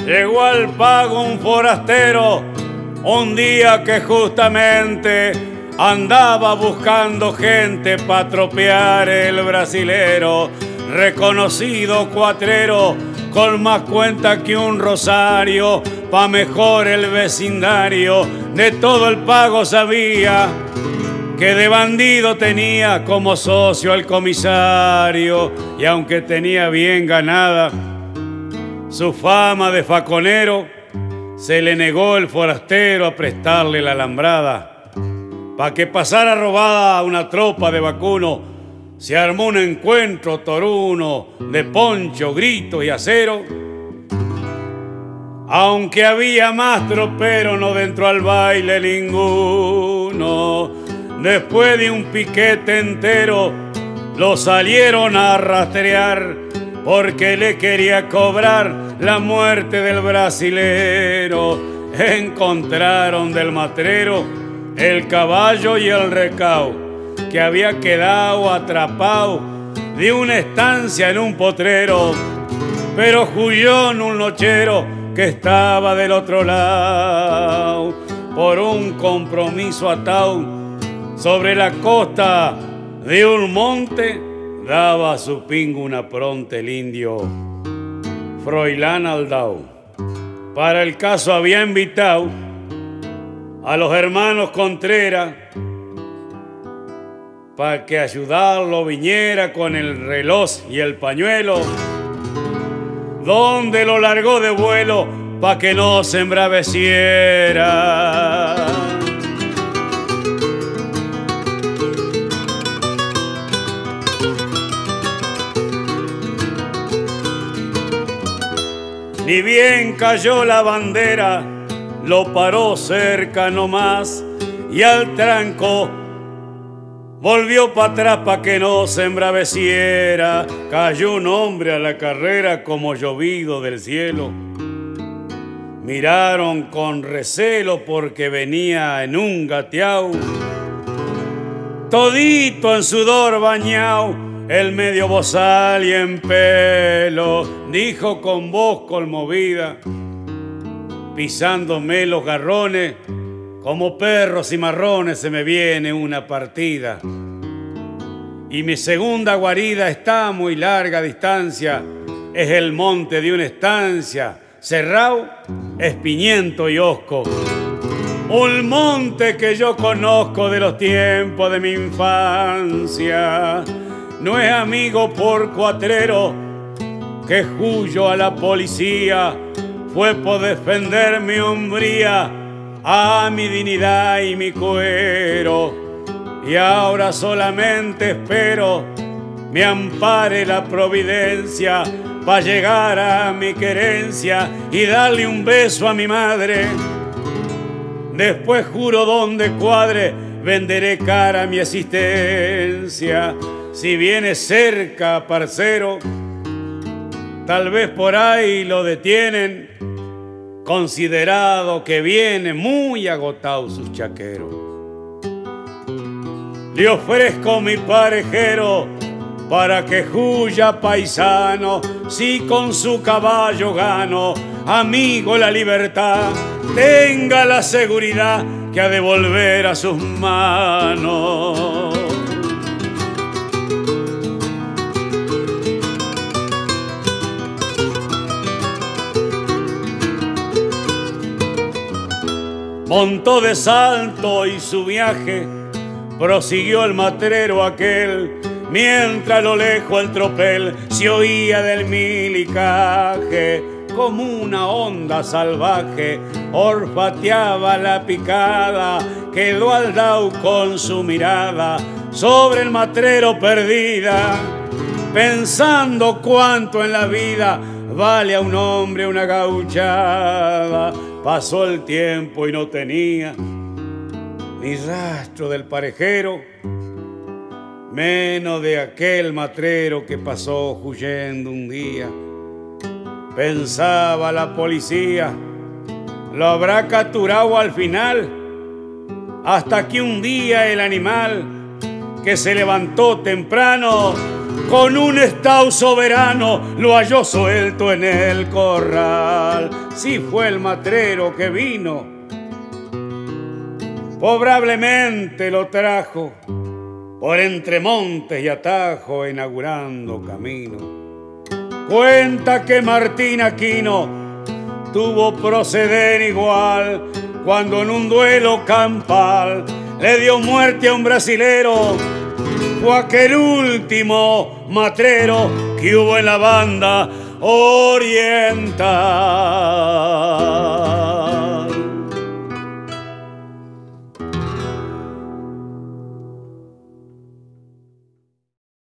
Llegó al pago un forastero un día que justamente andaba buscando gente pa' tropear el brasilero, reconocido cuatrero con más cuenta que un rosario, pa' mejor el vecindario de todo el pago sabía que de bandido tenía como socio al comisario, y aunque tenía bien ganada su fama de faconero, se le negó el forastero a prestarle la alambrada. Pa' que pasara robada a una tropa de vacuno, se armó un encuentro toruno de poncho, grito y acero. Aunque había más tropero, no dentro al baile ninguno. Después de un piquete entero, lo salieron a rastrear porque le quería cobrar la muerte del brasilero. Encontraron del matrero el caballo y el recao, que había quedado atrapado de una estancia en un potrero, pero huyó en un nochero que estaba del otro lado. Por un compromiso atado sobre la costa de un monte, daba a su pingo una pronta el indio Froilán Aldao. Para el caso había invitado a los hermanos Contreras para que ayudarlo viniera con el reloj y el pañuelo, donde lo largó de vuelo pa' que no se embraveciera. Ni bien cayó la bandera, lo paró cerca nomás y al tranco volvió para atrás pa' que no se embraveciera. Cayó un hombre a la carrera como llovido del cielo. Miraron con recelo porque venía en un gateao, todito en sudor bañao, el medio bozal y en pelo. Dijo con voz conmovida, pisándome los garrones, como perros y marrones se me viene una partida. Y mi segunda guarida está a muy larga distancia, es el monte de una estancia, cerrado, espiñento y hosco. Un monte que yo conozco de los tiempos de mi infancia. No es amigo por cuatrero que huyo a la policía, fue por defender mi hombría, a mi dignidad y mi cuero. Y ahora solamente espero me ampare la providencia pa' llegar a mi querencia y darle un beso a mi madre. Después juro donde cuadre venderé cara mi existencia. Si viene cerca, parcero, tal vez por ahí lo detienen, considerado que viene muy agotado sus chaqueros. Le ofrezco mi parejero para que huya paisano, si con su caballo gano, amigo, la libertad, tenga la seguridad que ha de volver a sus manos. Montó de salto y su viaje prosiguió el matrero aquel, mientras a lo lejos el tropel se oía del milicaje. Como una onda salvaje olfateaba la picada, quedó Aldao con su mirada sobre el matrero perdida, pensando cuánto en la vida vale a un hombre una gauchada. Pasó el tiempo y no tenía ni rastro del parejero, menos de aquel matrero que pasó huyendo un día. Pensaba la policía, lo habrá capturado al final, hasta que un día el animal que se levantó temprano con un estao soberano lo halló suelto en el corral. Sí fue el matrero que vino, probablemente lo trajo por entre montes y atajos, inaugurando camino. Cuenta que Martín Aquino tuvo proceder igual cuando en un duelo campal le dio muerte a un brasilero. Fue aquel último matrero que hubo en la banda oriental.